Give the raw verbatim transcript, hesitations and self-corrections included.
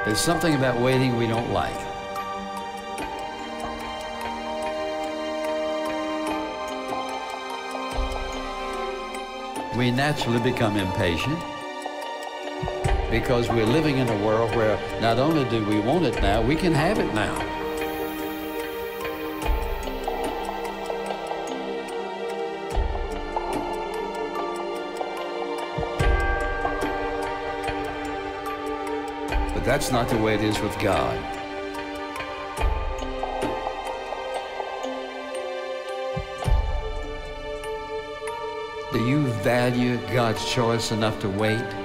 There's something about waiting we don't like. We naturally become impatient because we're living in a world where not only do we want it now, we can have it now. But that's not the way it is with God. Do you value God's choice enough to wait?